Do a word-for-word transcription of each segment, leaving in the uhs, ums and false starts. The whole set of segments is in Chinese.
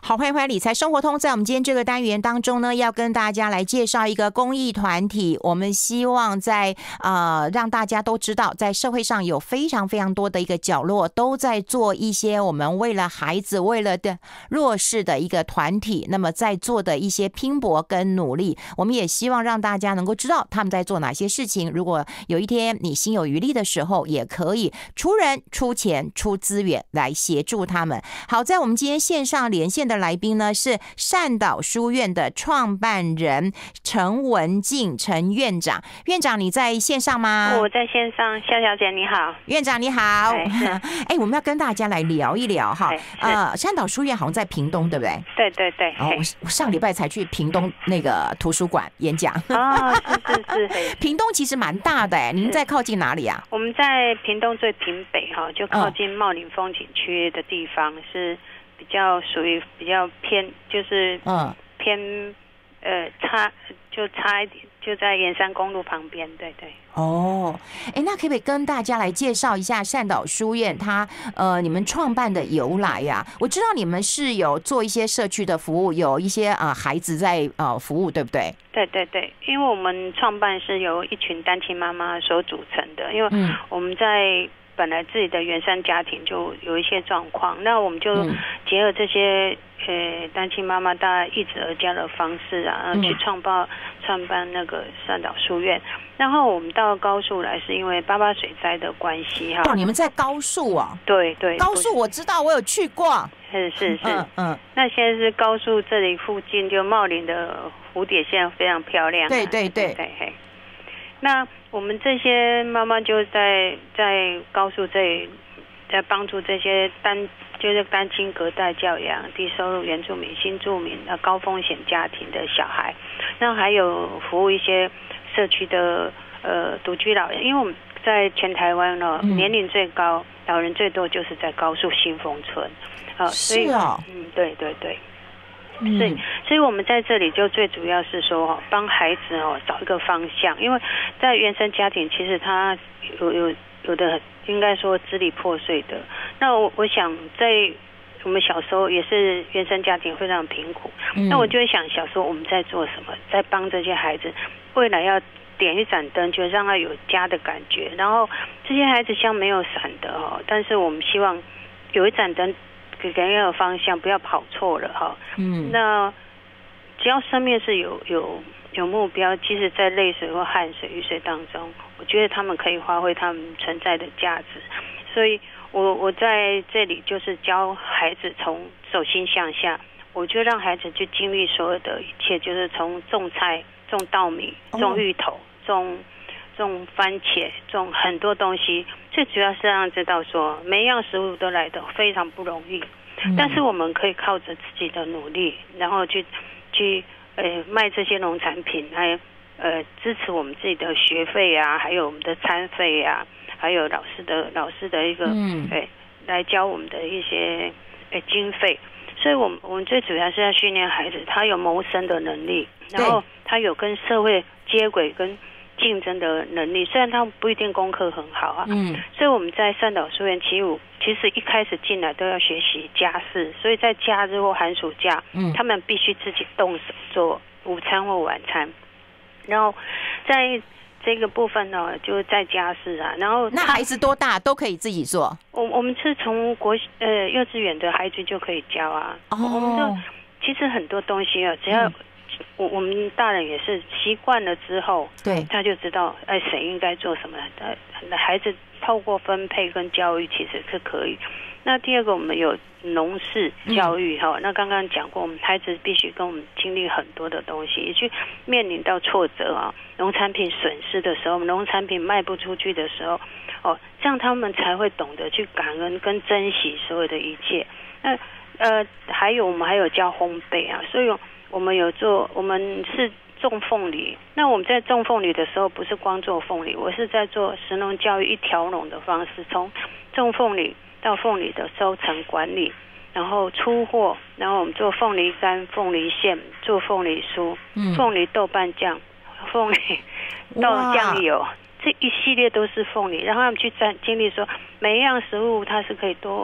好，欢迎回来理财生活通。在我们今天这个单元当中呢，要跟大家来介绍一个公益团体。我们希望在呃让大家都知道，在社会上有非常非常多的一个角落，都在做一些我们为了孩子、为了的弱势的一个团体，那么在做的一些拼搏跟努力。我们也希望让大家能够知道他们在做哪些事情。如果有一天你心有余力的时候，也可以出人、出钱、出资源来协助他们。好，在我们今天线上连线的来宾呢是善导书院的创办人陈文静陈院长。院长你在线上吗？ 我在线上，夏小姐你好。 院长你好。哎，我们要跟大家来聊一聊哈。呃，善导书院好像在屏东，对不对？ 对对对。 哦，我我上礼拜才去屏东那个图书馆演讲。 哦，是是是。 屏东其实蛮大的哎，您在靠近哪里啊？ 我们在屏东最屏北哈，就靠近茂林风景区的地方，嗯、是比较属于比较偏，就是嗯偏呃差就差一点，就在盐山公路旁边，对对。 哦，哎，那可不可以跟大家来介绍一下善导书院它呃你们创办的由来呀、啊？我知道你们是有做一些社区的服务，有一些呃孩子在呃服务，对不对？ 对对对，因为我们创办是由一群单亲妈妈所组成的，因为我们在本来自己的原生家庭就有一些状况，那我们就结合这些呃单亲妈妈大家一直而家的方式啊，然后去创办创办那个善导书院。然后我们到高速来是因为八八水灾的关系哈。 哦，你们在高速啊？ 对对， 高速我知道，我有去过。 是是是， 嗯嗯。 那现在是高速这里附近就茂林的蝴蝶线非常漂亮、啊。 对对对对嘿。那我们这些妈妈就在在高速这里，在帮助这些单就是单亲隔代教养、低收入原住民、新住民、呃高风险家庭的小孩，那还有服务一些社区的呃独居老人，因为我们在全台湾呢、嗯、年龄最高、老人最多就是在高速新丰村， 呃，所以哦， 嗯，对对对。所以，所以我们在这里就最主要是说，帮孩子哦找一个方向，因为在原生家庭，其实他有有有的应该说支离破碎的。那我我想，在我们小时候也是原生家庭非常贫苦，嗯、那我就会想，小时候我们在做什么，在帮这些孩子，未来要点一盏灯，就让他有家的感觉。然后这些孩子像没有伞的哦，但是我们希望有一盏灯。给给人有方向，不要跑错了哈。嗯，那只要生命是有有有目标，即使在泪水或汗水、雨水当中，我觉得他们可以发挥他们存在的价值。所以我我在这里就是教孩子从手心向下，我就让孩子去经历所有的一切，就是从种菜、种稻米、种芋头、种。种番茄，种很多东西，最主要是让知道说，每一样食物都来得非常不容易，嗯、但是我们可以靠着自己的努力，然后去去呃卖这些农产品，来呃支持我们自己的学费啊，还有我们的餐费啊，还有老师的老师的一个嗯，哎来教我们的一些呃经费，所以我们我们最主要是要训练孩子，他有谋生的能力，然后他有跟社会接轨跟竞争的能力，虽然他不一定功课很好啊，嗯，所以我们在善导书院其实其实一开始进来都要学习家事，所以在假日或寒暑假，嗯，他们必须自己动手做午餐或晚餐，然后在这个部分呢，就是在家事啊，然后那孩子多大都可以自己做？ 我我们是从国呃幼稚园的孩子就可以教啊，哦，我们就其实很多东西啊，只要、嗯我我们大人也是习惯了之后，对，他就知道哎谁应该做什么。呃，孩子透过分配跟教育其实是可以。那第二个，我们有农事教育哈、嗯。那刚刚讲过，我们孩子必须跟我们经历很多的东西，也去面临到挫折啊，农产品损失的时候，农产品卖不出去的时候，哦，这样他们才会懂得去感恩跟珍惜所有的一切。那呃，还有我们还有教烘焙啊，所以。我们有做，我们是种凤梨。那我们在种凤梨的时候，不是光做凤梨，我是在做食农教育一条龙的方式，从种凤梨到凤梨的收成管理，然后出货，然后我们做凤梨干、凤梨馅，做凤梨酥、嗯、凤梨豆瓣酱、凤梨豆酱油，这一系列都是凤梨，让他们去经历说，每一样食物它是可以多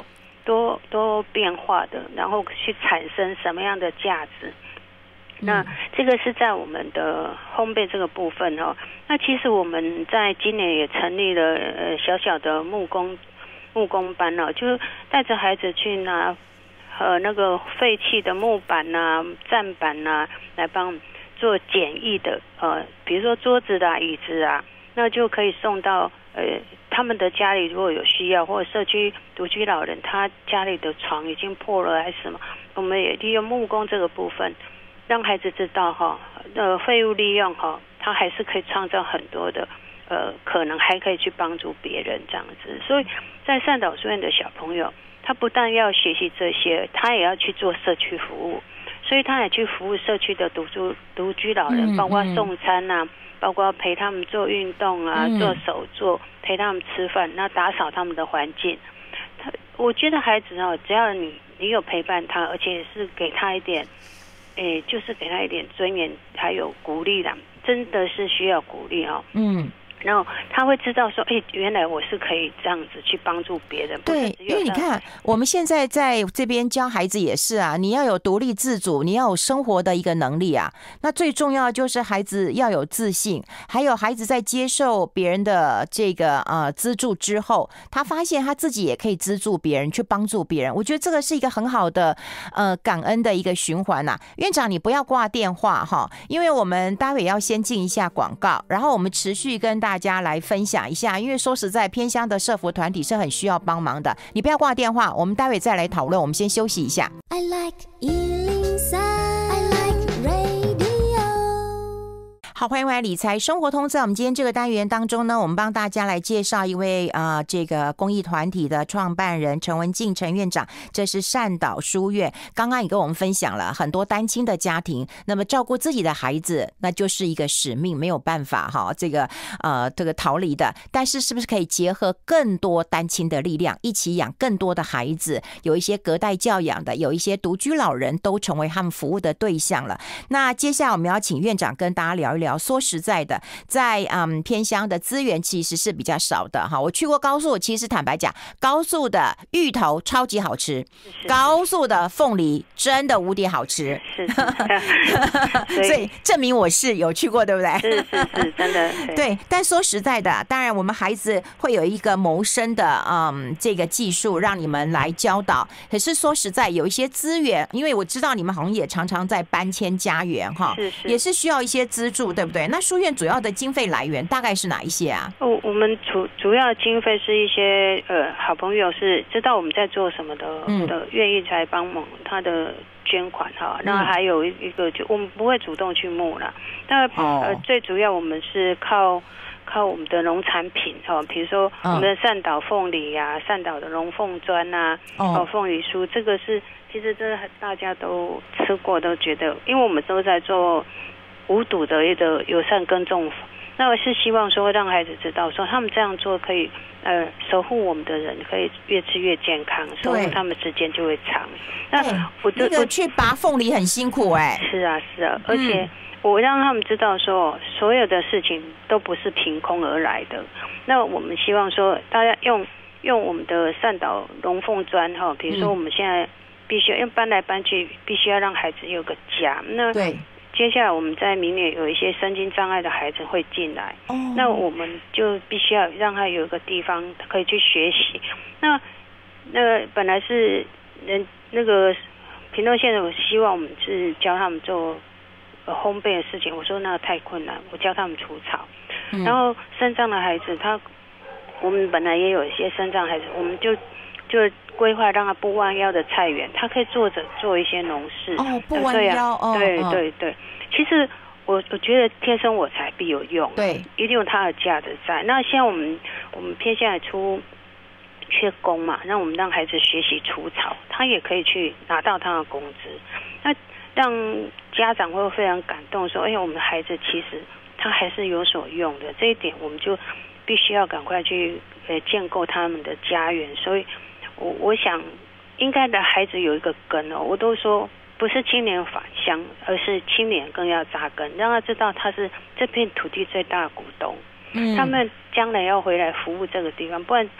多多变化的，然后去产生什么样的价值。那这个是在我们的烘焙这个部分哦。那其实我们在今年也成立了呃小小的木工木工班哦，就是带着孩子去拿呃那个废弃的木板啊、站板啊，来帮做简易的呃，比如说桌子啦、椅子啊，那就可以送到呃他们的家里，如果有需要，或者社区独居老人他家里的床已经破了还是什么，我们也利用木工这个部分。让孩子知道哈，呃，废物利用哈，他还是可以创造很多的，呃，可能还可以去帮助别人这样子。所以在善导书院的小朋友，他不但要学习这些，他也要去做社区服务，所以他也去服务社区的独居独居老人，包括送餐啊，包括陪他们做运动啊，做手作，陪他们吃饭，那打扫他们的环境。他我觉得孩子哦，只要你你有陪伴他，而且是给他一点。诶，就是给他一点尊严，还有鼓励啦，真的是需要鼓励哦。嗯。然后他会知道说，哎，原来我是可以这样子去帮助别人。 对，因为你看，我们现在在这边教孩子也是啊，你要有独立自主，你要有生活的一个能力啊。那最重要就是孩子要有自信，还有孩子在接受别人的这个呃资助之后，他发现他自己也可以资助别人，去帮助别人。我觉得这个是一个很好的呃感恩的一个循环呐、啊。院长，你不要挂电话哈，因为我们待会要先进一下广告，然后我们持续跟大家。大家来分享一下，因为说实在，偏乡的社福团体是很需要帮忙的。你不要挂电话，我们待会再来讨论。我们先休息一下。I like 一零三 I like radio。好，欢迎回来理财生活通。在我们今天这个单元当中呢，我们帮大家来介绍一位啊、呃，这个公益团体的创办人陈文静陈院长。这是善导书院，刚刚也跟我们分享了很多单亲的家庭，那么照顾自己的孩子，那就是一个使命，没有办法哈，这个呃这个逃离的。但是是不是可以结合更多单亲的力量，一起养更多的孩子？有一些隔代教养的，有一些独居老人都成为他们服务的对象了。那接下来我们要请院长跟大家聊一聊。说实在的，在嗯偏乡的资源其实是比较少的哈。我去过高速，其实坦白讲，高速的芋头超级好吃，高速的凤梨真的无敌好吃， 是是所以证明我是有去过，对不对？ 是是是，真的对。但说实在的，当然我们孩子会有一个谋生的嗯这个技术让你们来教导，可是说实在有一些资源，因为我知道你们好像也常常在搬迁家园哈， 是是， 也是需要一些资助，对不对？那书院主要的经费来源大概是哪一些啊？ 哦，我们主主要的经费是一些呃好朋友是知道我们在做什么的，嗯、的愿意来帮忙他的捐款哈。那、嗯、还有一个就我们不会主动去募啦，但、哦、呃最主要我们是靠靠我们的农产品哈，比如说我们的善导凤梨啊、善导的龙凤砖啊、哦凤梨酥，这个是其实这大家都吃过，都觉得，因为我们都在做。无毒的一个友善耕种，那我是希望说让孩子知道说他们这样做可以呃守护我们的人可以越吃越健康，守护他们时间就会长。那我那个去拔凤梨很辛苦哎、欸， 是啊是啊，而且我让他们知道说所有的事情都不是凭空而来的。那我们希望说大家用用我们的善导龙凤砖哈，比如说我们现在必须要因为搬来搬去，必须要让孩子有个家。那对。接下来我们在明年有一些身心障碍的孩子会进来，哦、那我们就必须要让他有一个地方可以去学习。那那个本来是人那个屏东县的，我希望我们是教他们做烘焙的事情，我说那太困难，我教他们除草。嗯、然后身障的孩子，他我们本来也有一些身障孩子，我们就就规划让他不弯腰的菜园，他可以坐着做一些农事。 哦，不弯腰， 哦，对对对。其实我我觉得天生我材必有用， 对， 一定有它的价值在。那现在我们我们偏向来出缺工嘛，让我们让孩子学习除草，他也可以去拿到他的工资。那让家长会非常感动，说：“哎呀，我们的孩子其实他还是有所用的。”这一点我们就必须要赶快去呃建构他们的家园。所以我我想应该的孩子有一个根哦，我都说。不是青年返乡，而是青年更要扎根，让他知道他是这片土地最大的股东。嗯，他们将来要回来服务这个地方，不然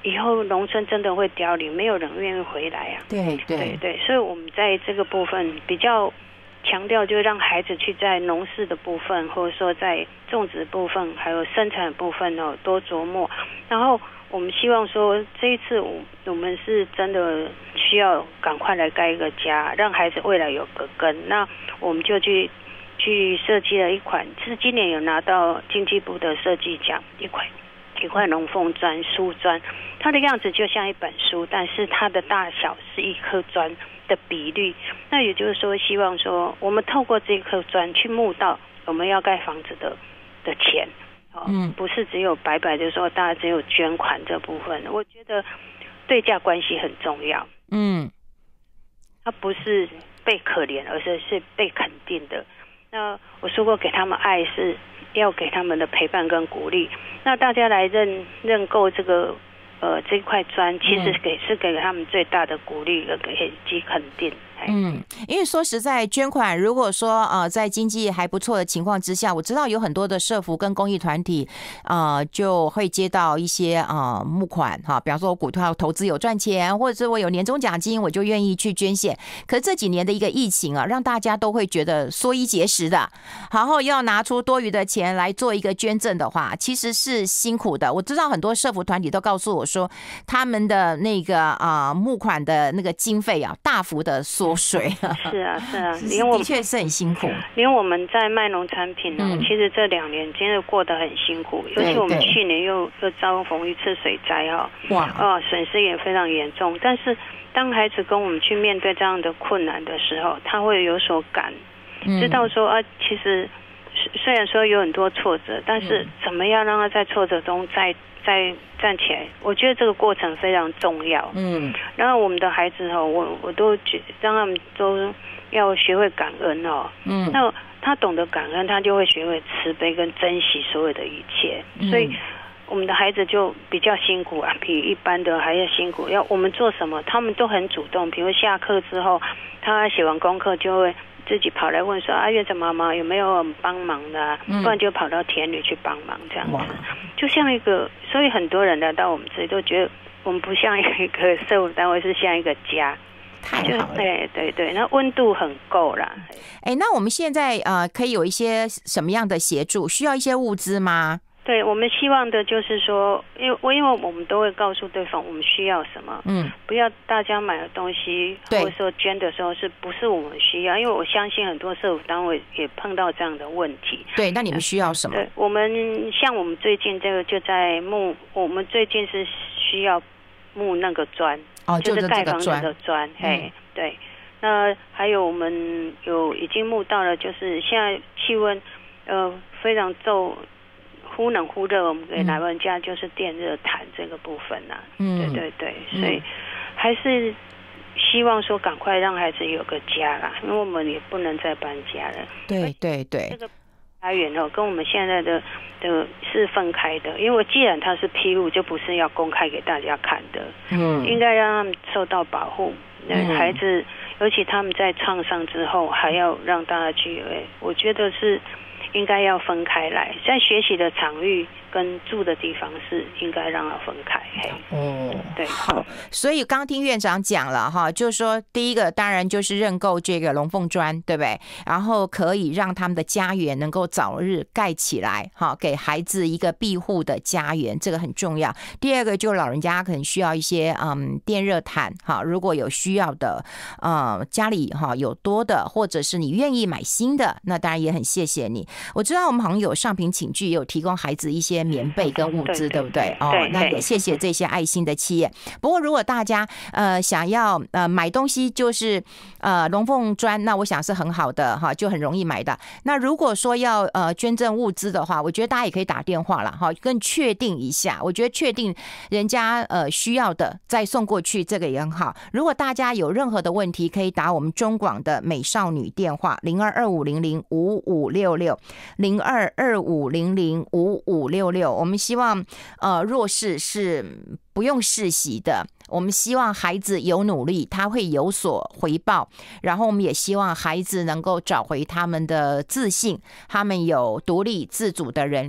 以后农村真的会凋零，没有人愿意回来啊。 对对对对，所以我们在这个部分比较强调，就是让孩子去在农事的部分，或者说在种植部分，还有生产的部分哦，多琢磨。然后我们希望说，这一次我我们是真的需要赶快来盖一个家，让孩子未来有个根。那我们就去去设计了一款，是今年有拿到经济部的设计奖，一款一块龙凤砖书砖，它的样子就像一本书，但是它的大小是一颗砖的比率。那也就是说，希望说我们透过这颗砖去募到我们要盖房子的的钱。嗯，不是只有白白的说大家只有捐款这部分，我觉得对价关系很重要。嗯，它不是被可怜，而是是被肯定的。那我说过，给他们爱是要给他们的陪伴跟鼓励。那大家来认认购这个呃这块砖，其实给是给他们最大的鼓励及肯定。 嗯，因为说实在，捐款如果说呃在经济还不错的情况之下，我知道有很多的社福跟公益团体呃就会接到一些呃募款哈，比方说我股票投资有赚钱，或者是我有年终奖金，我就愿意去捐献。可是这几年的一个疫情啊，让大家都会觉得缩衣节食的，然后要拿出多余的钱来做一个捐赠的话，其实是辛苦的。我知道很多社福团体都告诉我说，他们的那个啊、呃、募款的那个经费啊，大幅的缩水。 是啊是啊，连我的确是很辛苦。 连我们在卖农产品呢、嗯，其实这两年真的过得很辛苦，尤其我们去年又又遭逢一次水灾哈，哇，哦，损失也非常严重。但是当孩子跟我们去面对这样的困难的时候，他会有所感，知道说啊，其实虽然说有很多挫折，但是怎么样让他在挫折中再再站起来，我觉得这个过程非常重要。嗯，然后我们的孩子哦，我我都觉让他们都要学会感恩哦。嗯，那他懂得感恩，他就会学会慈悲跟珍惜所有的一切。嗯、所以我们的孩子就比较辛苦啊，比一般的还要辛苦。要我们做什么，他们都很主动。比如下课之后，他写完功课就会自己跑来问说啊，院长妈妈有没有帮忙的、啊嗯、不然就跑到田里去帮忙这样子，就像一个，所以很多人来到我们这里都觉得我们不像一个社福单位，是像一个家。 太好了， 对对对，那温度很够啦。 哎，那我们现在呃可以有一些什么样的协助？需要一些物资吗？ 对，我们希望的就是说，因为因为我们都会告诉对方我们需要什么，嗯，不要大家买的东西或者说捐的时候是不是我们需要？因为我相信很多社福单位也碰到这样的问题。 对，那你们需要什么？ 对，我们像我们最近这个就在募，我们最近是需要募那个砖， 哦， 就是盖房子的砖，嘿、嗯，对。那还有我们有已经募到了，就是现在气温呃非常骤。忽冷忽热，我们给老人家就是电热毯这个部分啊，嗯，对对对，所以还是希望说赶快让孩子有个家啦，因为我们也不能再搬家了。 对对对， 这个家园哦，跟我们现在的的是分开的，因为既然它是披露，就不是要公开给大家看的，嗯，应该让他们受到保护。嗯、孩子，尤其他们在创伤之后，还要让大家去，我觉得是。应该要分开来，在学习的场域跟住的地方是应该让它分开。哦，对， 好，所以刚听院长讲了哈，就是说第一个当然就是认购这个龙凤砖，对不对？然后可以让他们的家园能够早日盖起来，哈，给孩子一个庇护的家园，这个很重要。第二个就是老人家可能需要一些嗯电热毯，哈，如果有需要的，呃，家里哈有多的，或者是你愿意买新的，那当然也很谢谢你。我知道我们好像有上品寝具，也有提供孩子一些棉被跟物资， 对, 对不对？哦，那也谢谢这些爱心的企业。不过如果大家呃想要呃买东西，就是呃龙凤砖，那我想是很好的哈，就很容易买的。那如果说要呃捐赠物资的话，我觉得大家也可以打电话了哈，更确定一下。我觉得确定人家呃需要的再送过去，这个也很好。如果大家有任何的问题，可以打我们中广的美少女电话零二二五零零五五六六。零二二五零零五五六六，我们希望呃弱势是不用世袭的，我们希望孩子有努力，他会有所回报，然后我们也希望孩子能够找回他们的自信，他们有独立自主的人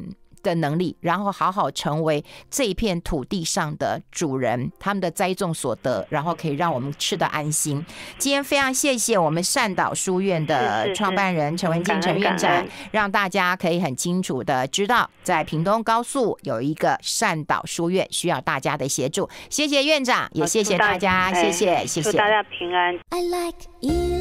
的能力，然后好好成为这一片土地上的主人，他们的栽种所得，然后可以让我们吃得安心。今天非常谢谢我们善导书院的创办人陈文静陈院长，让大家可以很清楚的知道，在屏东高速有一个善导书院，需要大家的协助。谢谢院长，也谢谢大家，谢谢谢谢， 祝大家平安。 I like you.